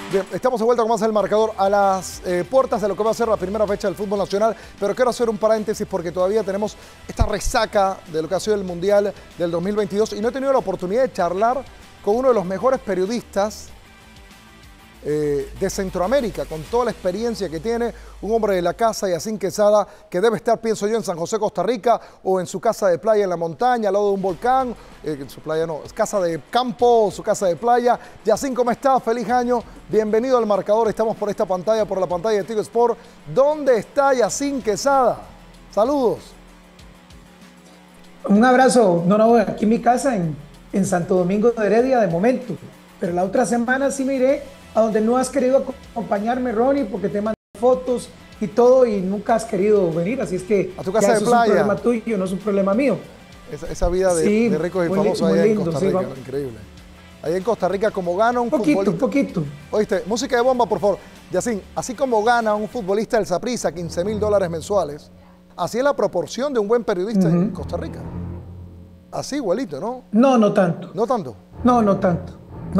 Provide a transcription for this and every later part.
Bien, estamos de vuelta con más El Marcador a las puertas de lo que va a ser la primera fecha del fútbol nacional, pero quiero hacer un paréntesis porque todavía tenemos esta resaca de lo que ha sido el Mundial del 2022 y no he tenido la oportunidad de charlar con uno de los mejores periodistas de Centroamérica, con toda la experiencia que tiene, un hombre de la casa, Yacine Quesada, que debe estar, pienso yo, en San José, Costa Rica, o en su casa de playa en la montaña, al lado de un volcán, en su playa no, es casa de campo, su casa de playa. Yacine, ¿cómo está? Feliz año, bienvenido al Marcador, estamos por esta pantalla, por la pantalla de Tigo Sport. ¿Dónde está Yacine Quesada? Saludos. Un abrazo, no, aquí en mi casa, en Santo Domingo de Heredia, de momento, pero la otra semana sí me iré a donde no has querido acompañarme, Ronnie, porque te mandan fotos y todo y nunca has querido venir, así es que a tu casa de playa. Es un problema tuyo, no es un problema mío. Esa vida de ricos y famosos allá en Costa Rica, sí, increíble. Allá en Costa Rica, como gana un futbolista... Poquito. Oíste, música de bomba, por favor. Yacine, así como gana un futbolista del Saprissa $15,000 mensuales, así es la proporción de un buen periodista en Costa Rica. Así, igualito, ¿no? No tanto. ¿No tanto? No tanto.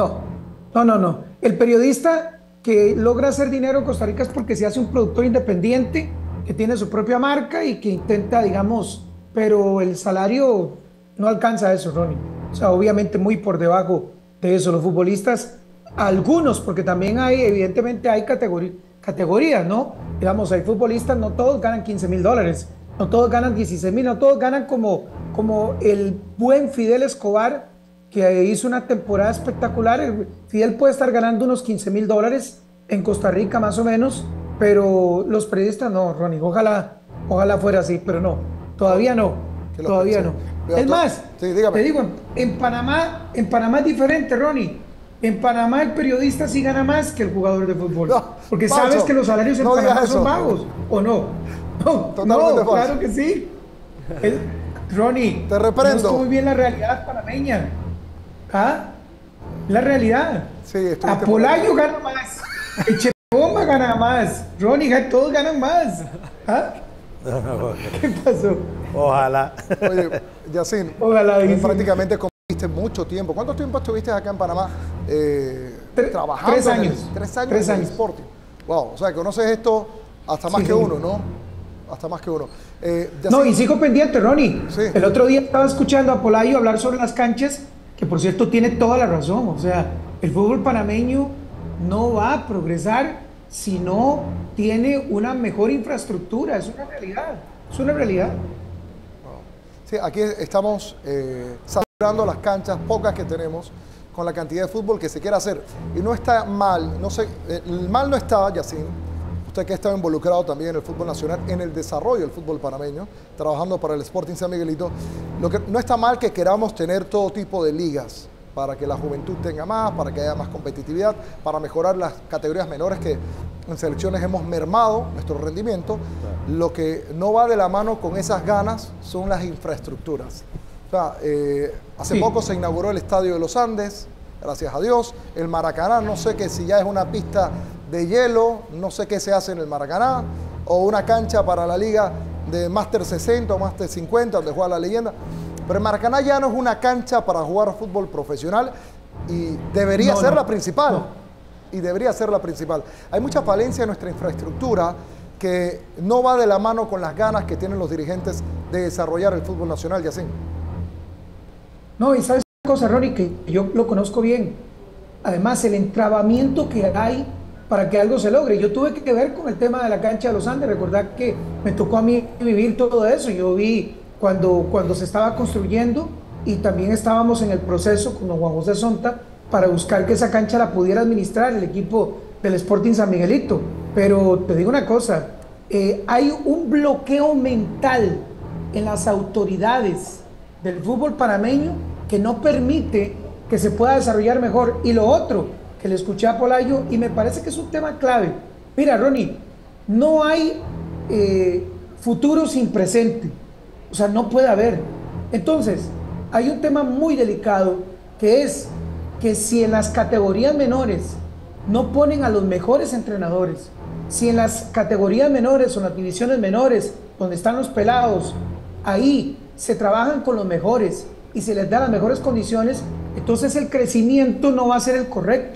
No. El periodista que logra hacer dinero en Costa Rica es porque se hace un productor independiente, que tiene su propia marca y que intenta, digamos, pero el salario no alcanza a eso, Ronnie. O sea, obviamente muy por debajo de eso. Los futbolistas, algunos, porque también hay, evidentemente hay categorías, ¿no? Digamos, hay futbolistas, no todos ganan $15,000, no todos ganan 16,000, no todos ganan como el buen Fidel Escobar, que hizo una temporada espectacular. Fidel puede estar ganando unos $15,000 en Costa Rica más o menos, pero los periodistas no, Ronnie, ojalá fuera así, pero no, todavía no. Es más, sí, te digo, en Panamá es diferente, Ronnie. En Panamá el periodista sí gana más que el jugador de fútbol, porque falso. Sabes que los salarios en Panamá son bajos, ¿o no? No, claro que sí. Ronnie, te reprendo. Conozco muy bien la realidad panameña. ¿Ah? La realidad. Sí, Apolayo gana más. Echebomba gana más. Ronnie, todos ganan más. ¿Ah? ¿Qué pasó? Ojalá. Oye, Yacine, ojalá, prácticamente conviviste mucho tiempo. ¿Cuánto tiempo estuviste acá en Panamá trabajando? 3 años. 3 años en el Sporting. Wow, o sea, conoces esto hasta más que uno, ¿no? Hasta más que uno. No, y sigo pendiente, Ronnie. Sí. El otro día estaba escuchando a Polayo hablar sobre las canchas, que por cierto tiene toda la razón. O sea, el fútbol panameño no va a progresar si no tiene una mejor infraestructura. Es una realidad. Sí, aquí estamos saturando las canchas, pocas que tenemos, con la cantidad de fútbol que se quiere hacer. Y no está mal, el mal no está, Yacine, usted que ha estado involucrado también en el fútbol nacional, en el desarrollo del fútbol panameño, trabajando para el Sporting San Miguelito. Lo que no está mal que queramos tener todo tipo de ligas para que la juventud tenga más, para que haya más competitividad, para mejorar las categorías menores que en selecciones hemos mermado nuestro rendimiento. Lo que no va de la mano con esas ganas son las infraestructuras. O sea, hace poco se inauguró el Estadio de los Andes, gracias a Dios. El Maracaná, no sé que si ya es una pista de hielo, no sé qué se hace en el Maracaná, o una cancha para la liga de Máster 60 o Máster 50, donde juega la leyenda. Pero el Maracaná ya no es una cancha para jugar fútbol profesional y debería ser la principal. Y debería ser la principal. Hay mucha falencia en nuestra infraestructura que no va de la mano con las ganas que tienen los dirigentes de desarrollar el fútbol nacional, Yacine. No, y sabes una cosa, Ronnie, que yo lo conozco bien. Además, el entrabamiento que hay para que algo se logre. Yo tuve que ver con el tema de la cancha de los Andes. Recordad que me tocó a mí vivir todo eso. Yo vi cuando se estaba construyendo y también estábamos en el proceso con don Juan José Sonta para buscar que esa cancha la pudiera administrar el equipo del Sporting San Miguelito. Pero te digo una cosa, hay un bloqueo mental en las autoridades del fútbol panameño que no permite que se pueda desarrollar mejor. Y lo otro, que le escuché a Polayo, y me parece que es un tema clave. Mira, Ronnie, no hay futuro sin presente. O sea, no puede haber. Entonces, hay un tema muy delicado, que es que si en las categorías menores no ponen a los mejores entrenadores, si en las categorías menores o en las divisiones menores, donde están los pelados, ahí se trabajan con los mejores y se les da las mejores condiciones, entonces el crecimiento no va a ser el correcto.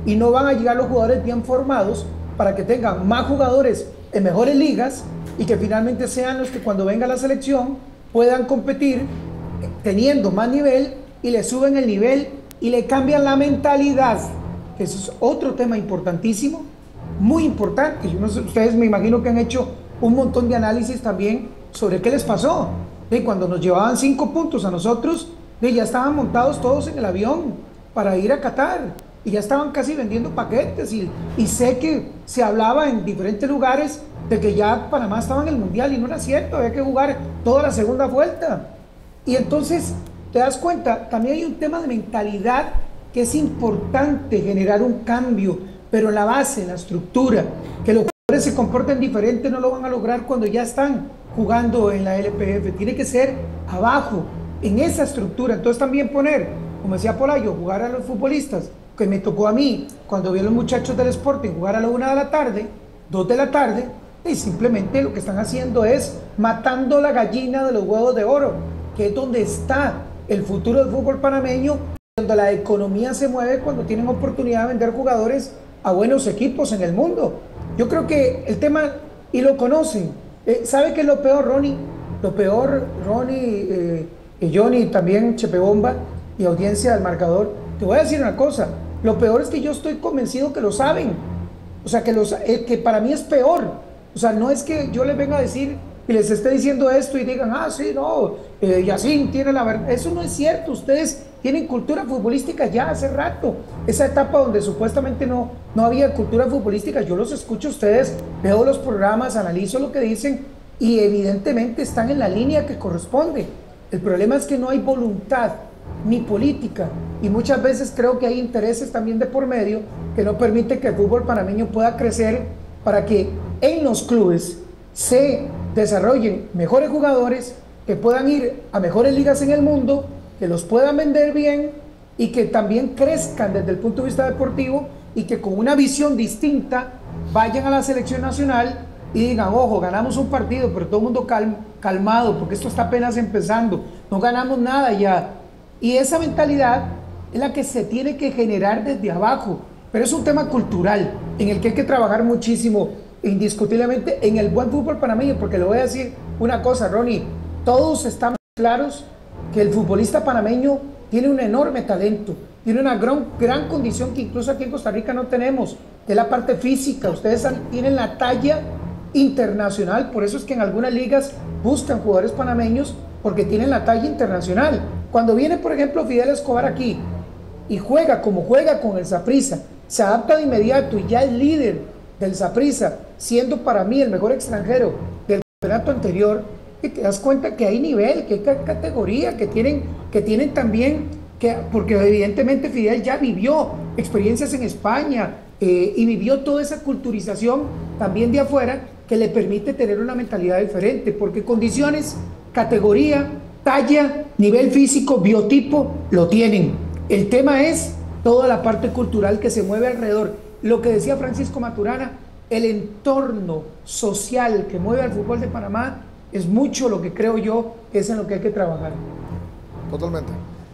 y no van a llegar los jugadores bien formados para que tengan más jugadores en mejores ligas y que finalmente sean los que cuando venga la selección puedan competir teniendo más nivel y le suben el nivel y le cambian la mentalidad. Eso es otro tema importantísimo, muy importante. Yo no sé, ustedes me imagino que han hecho un montón de análisis también sobre qué les pasó. Cuando nos llevaban 5 puntos a nosotros, ya estaban montados todos en el avión para ir a Qatar y ya estaban casi vendiendo paquetes y sé que se hablaba en diferentes lugares de que ya Panamá estaba en el Mundial y no era cierto, había que jugar toda la segunda vuelta. Y entonces te das cuenta, también hay un tema de mentalidad que es importante generar un cambio, pero la base, la estructura, que los jugadores se comporten diferente no lo van a lograr cuando ya están jugando en la LPF, tiene que ser abajo, en esa estructura. Entonces también poner, como decía Polayo, jugar a los futbolistas, que me tocó a mí cuando vi a los muchachos del Sporting jugar a la 1 de la tarde, 2 de la tarde, y simplemente lo que están haciendo es matando la gallina de los huevos de oro, que es donde está el futuro del fútbol panameño, donde la economía se mueve cuando tienen oportunidad de vender jugadores a buenos equipos en el mundo. Yo creo que el tema, y lo conocen, ¿sabe qué es lo peor, Ronnie? Lo peor, Ronnie, y Johnny, también Chepe Bomba y audiencia del marcador, te voy a decir una cosa, lo peor es que yo estoy convencido que lo saben, o sea, que para mí es peor, o sea, no es que yo les venga a decir y les esté diciendo esto y digan, ah, sí, no, Yacine tiene la verdad. Eso no es cierto. Ustedes tienen cultura futbolística ya hace rato. Esa etapa donde supuestamente no había cultura futbolística, yo los escucho a ustedes, veo los programas, analizo lo que dicen y evidentemente están en la línea que corresponde. El problema es que no hay voluntad ni política y muchas veces creo que hay intereses también de por medio que no permiten que el fútbol panameño pueda crecer para que en los clubes se desarrollen mejores jugadores, que puedan ir a mejores ligas en el mundo, que los puedan vender bien y que también crezcan desde el punto de vista deportivo y que con una visión distinta vayan a la selección nacional y digan, ojo, ganamos un partido, pero todo el mundo calmado, porque esto está apenas empezando, no ganamos nada ya. Y esa mentalidad es la que se tiene que generar desde abajo, pero es un tema cultural en el que hay que trabajar muchísimo, indiscutiblemente en el buen fútbol panameño, porque le voy a decir una cosa, Ronnie, todos estamos claros que el futbolista panameño tiene un enorme talento, tiene una gran condición que incluso aquí en Costa Rica no tenemos, que es la parte física. Ustedes tienen la talla internacional, por eso es que en algunas ligas buscan jugadores panameños porque tienen la talla internacional. Cuando viene, por ejemplo, Fidel Escobar aquí y juega como juega con el Saprissa, se adapta de inmediato y ya es líder del Saprissa, siendo para mí el mejor extranjero del campeonato anterior, y te das cuenta que hay nivel, que hay categoría, que tienen también, porque evidentemente Fidel ya vivió experiencias en España y vivió toda esa culturización también de afuera que le permite tener una mentalidad diferente, porque condiciones, categoría, talla, nivel físico, biotipo, lo tienen. El tema es toda la parte cultural que se mueve alrededor. Lo que decía Francisco Maturana, el entorno social que mueve al fútbol de Panamá es mucho lo que creo yo que es en lo que hay que trabajar. Totalmente.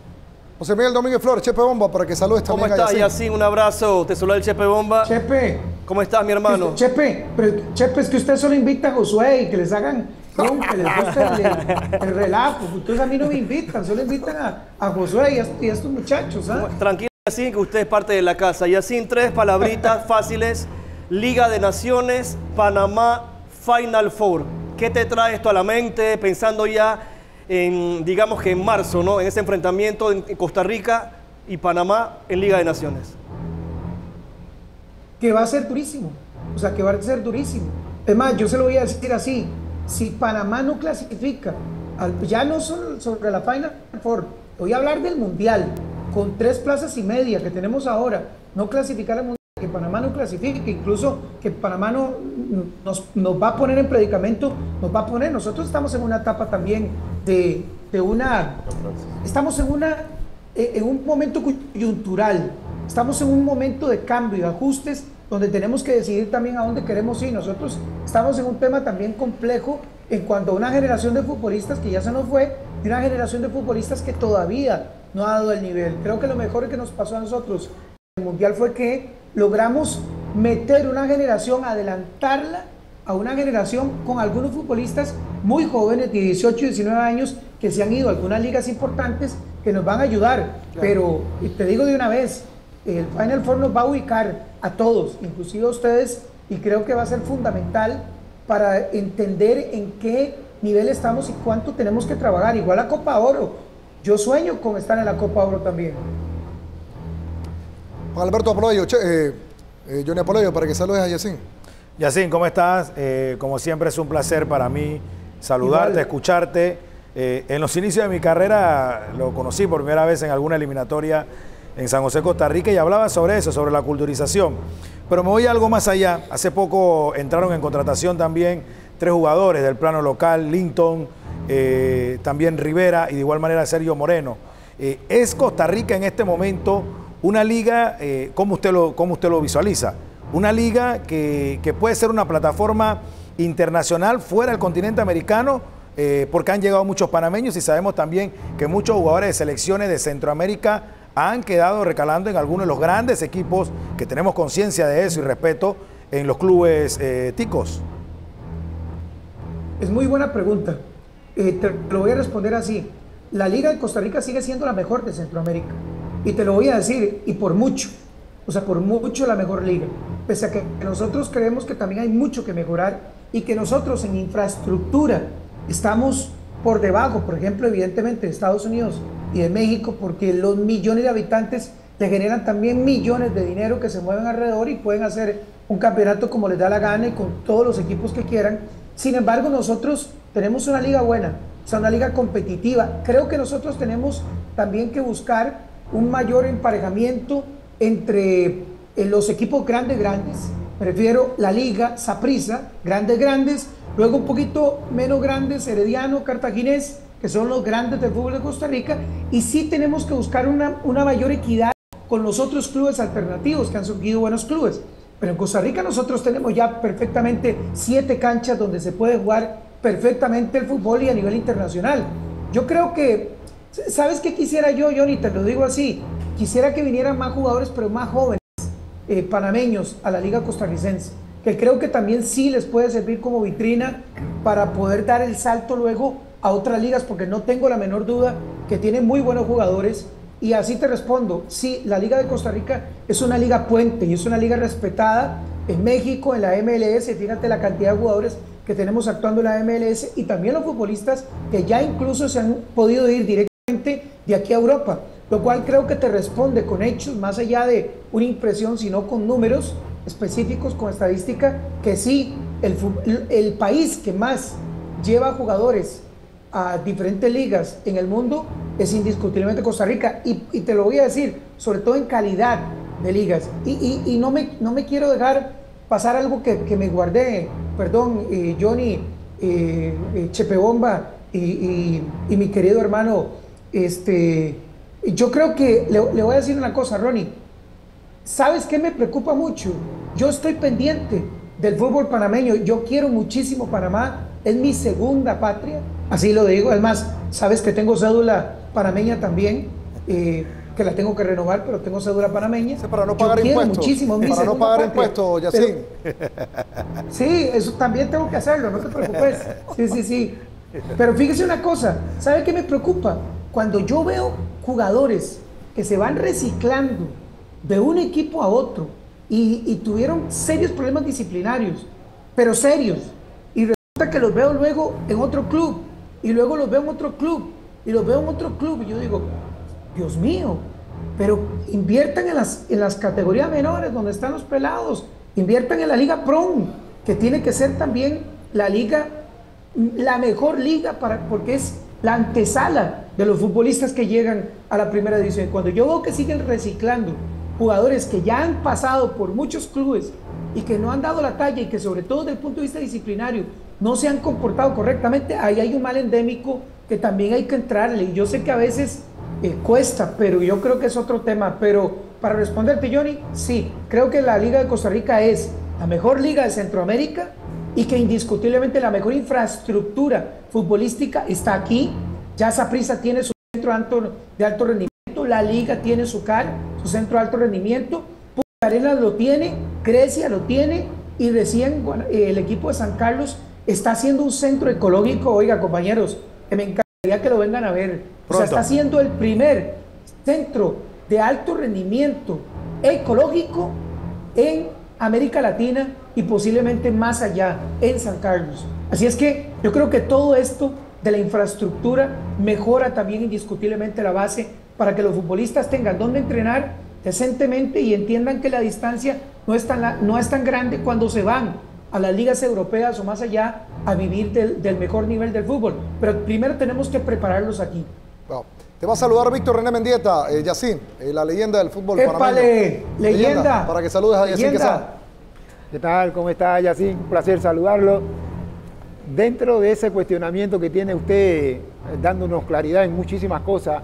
José Miguel Domínguez Flores, Chepe Bomba, para que saludes también. ¿Cómo estás, Yacine? Un abrazo. Te saluda el Chepe Bomba. Chepe. ¿Cómo estás, mi hermano? Chepe, es que usted solo invita a Josué y que les hagan, que les guste el relajo. Ustedes a mí no me invitan, solo invitan a Josué y a estos muchachos. ¿Ah? Tranquilo, Yacine, que usted es parte de la casa. Yacine, 3 palabritas fáciles. Liga de Naciones, Panamá, Final Four. ¿Qué te trae esto a la mente, pensando ya en, digamos que en marzo, ¿no? En ese enfrentamiento en Costa Rica y Panamá en Liga de Naciones? Que va a ser durísimo, o sea, que va a ser durísimo. Es más, yo se lo voy a decir así, si Panamá no clasifica, ya no sobre la Final Four, voy a hablar del Mundial, con 3 plazas y media que tenemos ahora, no clasificar al Mundial, que Panamá no clasifique, incluso que Panamá nos va a poner en predicamento, nosotros estamos en una etapa también estamos en un momento coyuntural, estamos en un momento de cambio, de ajustes, donde tenemos que decidir también a dónde queremos ir. Nosotros estamos en un tema también complejo en cuanto a una generación de futbolistas que ya se nos fue, y una generación de futbolistas que todavía no ha dado el nivel. Creo que lo mejor que nos pasó a nosotros en el Mundial fue que logramos meter una generación, adelantarla a una generación con algunos futbolistas muy jóvenes, de 18 y 19 años, que se han ido a algunas ligas importantes que nos van a ayudar. Claro. Pero te digo de una vez, el Final Four nos va a ubicar a todos, inclusive a ustedes, y creo que va a ser fundamental para entender en qué nivel estamos y cuánto tenemos que trabajar. Igual la Copa Oro, yo sueño con estar en la Copa Oro también. Juan Alberto Apoloyo, Johnny Apoloyo, para que saludes a Yacine. Yacine, ¿cómo estás? Como siempre es un placer para mí saludarte, igual, escucharte. En los inicios de mi carrera lo conocí por primera vez en alguna eliminatoria en San José, Costa Rica, y hablaba sobre eso, sobre la culturización. Pero me voy a algo más allá. Hace poco entraron en contratación también 3 jugadores del plano local, Linton, también Rivera y de igual manera Sergio Moreno. ¿Es Costa Rica en este momento una liga, cómo usted lo visualiza? Una liga que puede ser una plataforma internacional fuera del continente americano, porque han llegado muchos panameños y sabemos también que muchos jugadores de selecciones de Centroamérica han quedado recalando en algunos de los grandes equipos, que tenemos conciencia de eso y respeto, en los clubes ticos. Es muy buena pregunta. Te lo voy a responder así. La liga de Costa Rica sigue siendo la mejor de Centroamérica. Y te lo voy a decir, y por mucho. O sea, por mucho la mejor liga. Pese a que nosotros creemos que también hay mucho que mejorar y que nosotros en infraestructura estamos por debajo, por ejemplo, evidentemente de Estados Unidos y de México, porque los millones de habitantes le generan también millones de dinero que se mueven alrededor y pueden hacer un campeonato como les da la gana y con todos los equipos que quieran. Sin embargo, nosotros tenemos una liga buena, o sea, una liga competitiva. Creo que nosotros tenemos también que buscar un mayor emparejamiento entre los equipos grandes, prefiero la liga, Saprissa, grandes, luego un poquito menos grandes, Herediano, Cartaginés, que son los grandes del fútbol de Costa Rica, y sí tenemos que buscar una mayor equidad con los otros clubes alternativos que han surgido buenos clubes. Pero en Costa Rica nosotros tenemos ya perfectamente 7 canchas donde se puede jugar perfectamente el fútbol y a nivel internacional. Yo creo que, ¿sabes qué quisiera yo, Johnny? Te lo digo así, quisiera que vinieran más jugadores, pero más jóvenes, panameños, a la liga costarricense, que creo que también sí les puede servir como vitrina para poder dar el salto luego a otras ligas, porque no tengo la menor duda que tienen muy buenos jugadores. Y así te respondo, sí, la liga de Costa Rica es una liga puente y es una liga respetada en México, en la MLS. Fíjate la cantidad de jugadores que tenemos actuando en la MLS y también los futbolistas que ya incluso se han podido ir directamente de aquí a Europa, lo cual creo que te responde con hechos, más allá de una impresión, sino con números específicos, con estadística, que sí, el país que más lleva jugadores a diferentes ligas en el mundo es indiscutiblemente Costa Rica, y te lo voy a decir, sobre todo en calidad de ligas, y no me quiero dejar pasar algo que me guardé, perdón, Johnny, Chepe Bomba y mi querido hermano, yo creo que le voy a decir una cosa, Ronnie. ¿Sabes qué me preocupa mucho? Yo estoy pendiente del fútbol panameño, yo quiero muchísimo Panamá, es mi segunda patria, así lo digo. Además, sabes que tengo cédula panameña también, que la tengo que renovar, pero tengo cédula panameña. Sí, para no pagar impuestos. Muchísimo, para no pagar impuestos, Yacine. Sí, eso también tengo que hacerlo, no te preocupes. Sí. Pero fíjese una cosa, ¿sabe qué me preocupa? Cuando yo veo jugadores que se van reciclando de un equipo a otro y tuvieron serios problemas disciplinarios, pero serios, y resulta que los veo luego en otro club, y luego los veo en otro club, y los veo en otro club, y yo digo, Dios mío, pero inviertan en las categorías menores donde están los pelados, inviertan en la Liga PROM, que tiene que ser también la liga, la mejor liga, porque es la antesala de los futbolistas que llegan a la primera división. Cuando yo veo que siguen reciclando jugadores que ya han pasado por muchos clubes y que no han dado la talla, y que sobre todo desde el punto de vista disciplinario no se han comportado correctamente, ahí hay un mal endémico que también hay que entrarle. Y yo sé que a veces cuesta, pero yo creo que es otro tema. Pero para responderte, Johnny, sí, creo que la Liga de Costa Rica es la mejor liga de Centroamérica y que indiscutiblemente la mejor infraestructura futbolística está aquí. Ya Saprissa tiene su centro de alto rendimiento, la liga tiene su CAR, su centro de alto rendimiento. Arenas lo tiene, Grecia lo tiene y recién el equipo de San Carlos está haciendo un centro ecológico. Oiga, compañeros, que me encantaría que lo vengan a ver. O sea, está haciendo el primer centro de alto rendimiento ecológico en América Latina y posiblemente más allá, en San Carlos. Así es que yo creo que todo esto de la infraestructura mejora también indiscutiblemente la base para que los futbolistas tengan donde entrenar decentemente y entiendan que la distancia no es tan grande cuando se van a las ligas europeas o más allá a vivir del mejor nivel del fútbol. Pero primero tenemos que prepararlos aquí. Wow. Te va a saludar Víctor René Mendieta, Yacine, la leyenda del fútbol panameño. ¡Leyenda! Para que saludes a Yacine Quesada. ¿Qué tal? ¿Cómo está, Yacine? Un placer saludarlo. Dentro de ese cuestionamiento que tiene usted, dándonos claridad en muchísimas cosas,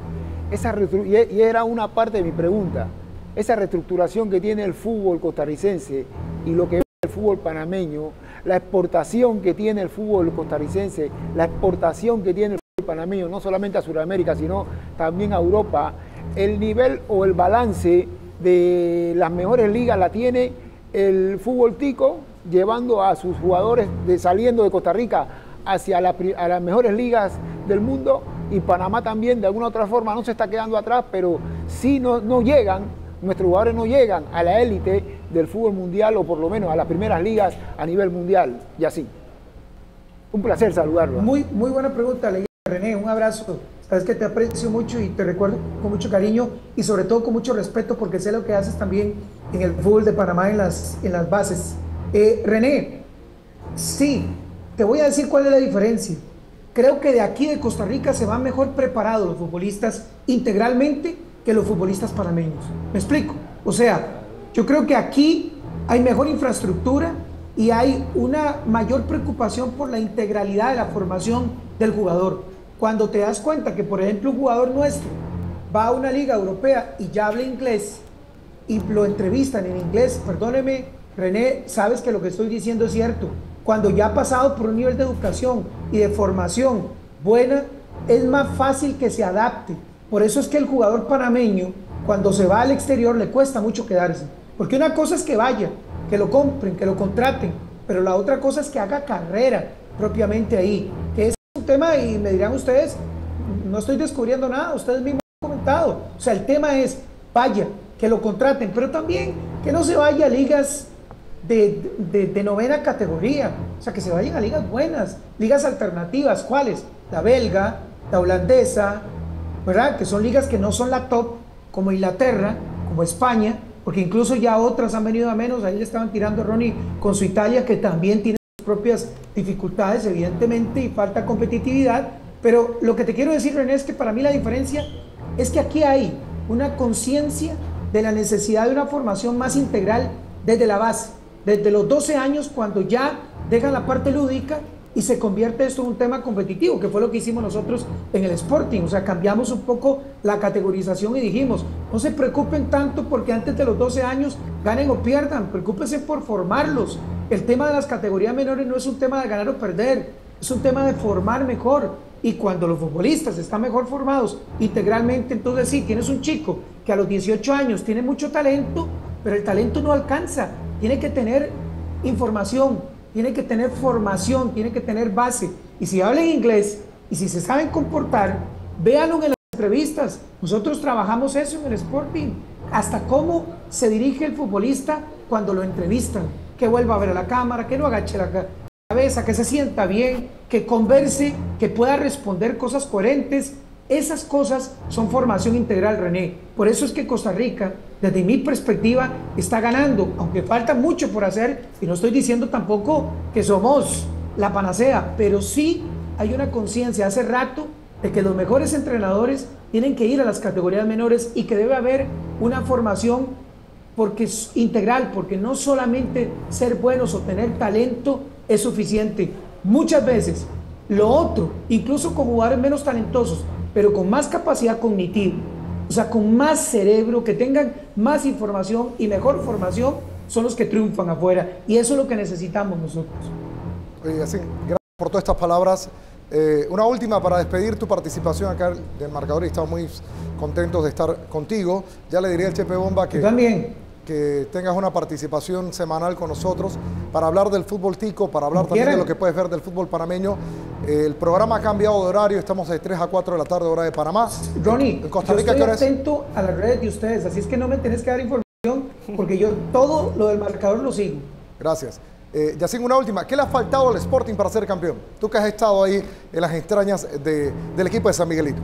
y era una parte de mi pregunta, esa reestructuración que tiene el fútbol costarricense y lo que es el fútbol panameño, la exportación que tiene el fútbol costarricense, la exportación que tiene el fútbol panameño, no solamente a Sudamérica, sino también a Europa, el nivel o el balance de las mejores ligas la tiene el fútbol tico, llevando a sus jugadores saliendo de Costa Rica hacia a las mejores ligas del mundo, y Panamá también de alguna otra forma no se está quedando atrás, pero sí no llegan, nuestros jugadores no llegan a la élite del fútbol mundial, o por lo menos a las primeras ligas a nivel mundial, y así. Un placer saludarlo. Muy buena pregunta, René, un abrazo. Sabes que te aprecio mucho y te recuerdo con mucho cariño y sobre todo con mucho respeto, porque sé lo que haces también en el fútbol de Panamá en las bases. René, sí, te voy a decir cuál es la diferencia. Creo que de aquí de Costa Rica se van mejor preparados los futbolistas integralmente que los futbolistas panameños. ¿Me explico? O sea, yo creo que aquí hay mejor infraestructura y hay una mayor preocupación por la integralidad de la formación del jugador. Cuando te das cuenta que, por ejemplo, un jugador nuestro va a una liga europea y ya habla inglés y lo entrevistan en inglés, perdóneme, René, sabes que lo que estoy diciendo es cierto. Cuando ya ha pasado por un nivel de educación y de formación buena, es más fácil que se adapte. Por eso es que el jugador panameño, cuando se va al exterior, le cuesta mucho quedarse. Porque una cosa es que vaya, que lo compren, que lo contraten, pero la otra cosa es que haga carrera propiamente ahí. Que es un tema, y me dirán ustedes, no estoy descubriendo nada, ustedes mismos han comentado. O sea, el tema es, vaya, que lo contraten, pero también que no se vaya a ligas de novena categoría, o sea, que se vayan a ligas buenas, ligas alternativas. ¿Cuáles? La belga, la holandesa, ¿verdad? Que son ligas que no son la top, como Inglaterra, como España, porque incluso ya otras han venido a menos. Ahí le estaban tirando a Ronnie con su Italia, que también tiene sus propias dificultades, evidentemente, y falta competitividad. Pero lo que te quiero decir, René, es que para mí la diferencia es que aquí hay una conciencia de la necesidad de una formación más integral desde la base, desde los 12 años, cuando ya dejan la parte lúdica y se convierte esto en un tema competitivo, que fue lo que hicimos nosotros en el Sporting. O sea, cambiamos un poco la categorización y dijimos, no se preocupen tanto porque antes de los 12 años ganen o pierdan, preocúpense por formarlos. El tema de las categorías menores no es un tema de ganar o perder, es un tema de formar mejor. Y cuando los futbolistas están mejor formados integralmente, entonces sí, tienes un chico que a los 18 años tiene mucho talento, pero el talento no alcanza. Tiene que tener información, tiene que tener formación, tiene que tener base. Y si hablan inglés y si se saben comportar, véanlo en las entrevistas. Nosotros trabajamos eso en el Sporting. Hasta cómo se dirige el futbolista cuando lo entrevistan. Que vuelva a ver a la cámara, que no agache la cabeza, que se sienta bien, que converse, que pueda responder cosas coherentes. Esas cosas son formación integral, René. Por eso es que Costa Rica, desde mi perspectiva, está ganando, aunque falta mucho por hacer, y no estoy diciendo tampoco que somos la panacea, pero sí hay una conciencia hace rato de que los mejores entrenadores tienen que ir a las categorías menores y que debe haber una formación porque es integral, porque no solamente ser buenos o tener talento es suficiente. Muchas veces lo otro, incluso con jugadores menos talentosos, pero con más capacidad cognitiva, o sea, con más cerebro, que tengan más información y mejor formación, son los que triunfan afuera. Y eso es lo que necesitamos nosotros. Oye, Yacine, gracias por todas estas palabras. Una última para despedir tu participación acá del marcador, y estamos muy contentos de estar contigo. Ya le diré al Chepe Bomba que... Yo también. que tengas una participación semanal con nosotros para hablar del fútbol tico, para hablar también de lo que puedes ver del fútbol panameño. El programa ha cambiado de horario, estamos de 3 a 4 de la tarde, hora de Panamá. Ronnie, en Costa Rica, yo estoy ¿qué hora es? atento a las redes de ustedes, así es que no me tenés que dar información, porque yo todo lo del marcador lo sigo. Gracias. Yacine, una última. ¿Qué le ha faltado al Sporting para ser campeón? Tú que has estado ahí en las entrañas del equipo de San Miguelito.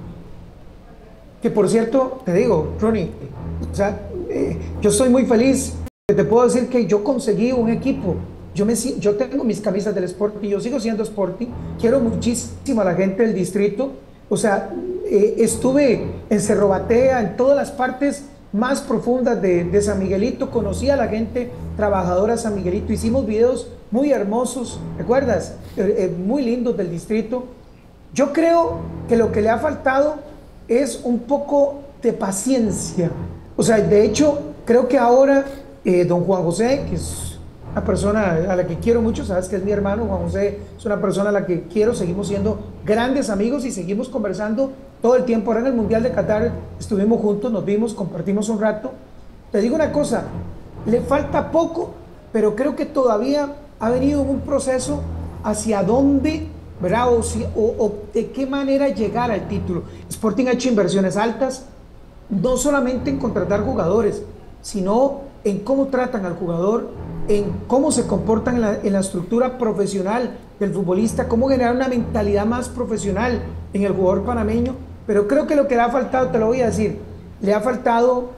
Que por cierto, te digo, Ronnie, o sea, yo estoy muy feliz. Te puedo decir que yo conseguí un equipo. Yo tengo mis camisas del Sporting, yo sigo siendo Sporting, quiero muchísimo a la gente del distrito. O sea, estuve en Cerro Batea, en todas las partes más profundas de San Miguelito, conocí a la gente trabajadora de San Miguelito, hicimos videos muy hermosos, ¿recuerdas? Muy lindos del distrito. Yo creo que lo que le ha faltado es un poco de paciencia. O sea, de hecho, creo que ahora don Juan José, que es una persona a la que quiero mucho, sabes que es mi hermano, Juan José es una persona a la que quiero, seguimos siendo grandes amigos y seguimos conversando todo el tiempo. Ahora en el Mundial de Qatar estuvimos juntos, nos vimos, compartimos un rato. Te digo una cosa, le falta poco, pero creo que todavía ha venido un proceso hacia dónde, ¿verdad? O de qué manera llegar al título. Sporting ha hecho inversiones altas, no solamente en contratar jugadores, sino en cómo tratan al jugador, en cómo se comportan en la estructura profesional del futbolista, cómo generar una mentalidad más profesional en el jugador panameño. Pero creo que lo que le ha faltado, te lo voy a decir, le ha faltado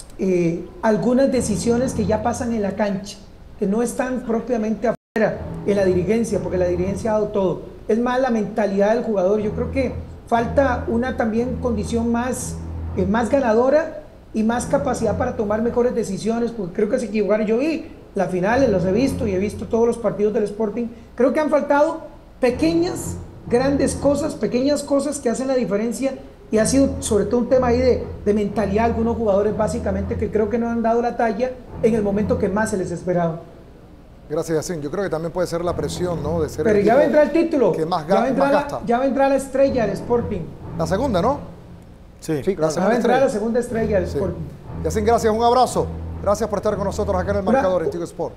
algunas decisiones que ya pasan en la cancha, que no están propiamente afuera en la dirigencia, porque la dirigencia ha dado todo. Es más la mentalidad del jugador. Yo creo que falta una también condición más ganadora y más capacidad para tomar mejores decisiones, porque creo que se equivocaron. Yo vi las finales, los he visto y he visto todos los partidos del Sporting. Creo que han faltado pequeñas, grandes cosas, pequeñas cosas que hacen la diferencia, y ha sido sobre todo un tema ahí de mentalidad. Algunos jugadores básicamente que creo que no han dado la talla en el momento que más se les esperaba. Gracias, Yacine. Yo creo que también puede ser la presión, ¿no? De ser pero ya va a entrar el título, que más ya va gasta. ya va a entrar la estrella del Sporting. La segunda, ¿no? Sí, Sí, la Va a segunda entrar estrella. la segunda estrella del Sí. Sporting. Yacine, gracias. Un abrazo. Gracias por estar con nosotros acá en el Una- marcador en Tigo Sport.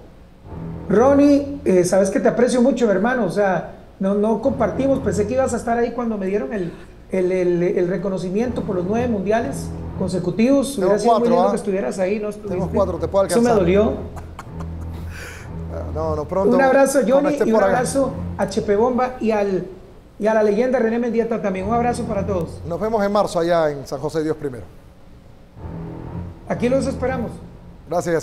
Ronnie, sabes que te aprecio mucho, hermano. O sea, no compartimos. Pensé que ibas a estar ahí cuando me dieron el reconocimiento por los 9 mundiales consecutivos. Tengo Hubiera sido muy 4, lindo ¿ah? que estuvieras ahí. No estuviste. Tengo 4, te puedo Eso me alcanzar. dolió. No, pronto. Un abrazo, cuando Johnny, esté y un por acá. abrazo a Chepe Bomba y a la leyenda René Mendieta también. Un abrazo para todos. Nos vemos en marzo allá en San José Dios primero. Aquí los esperamos. Gracias.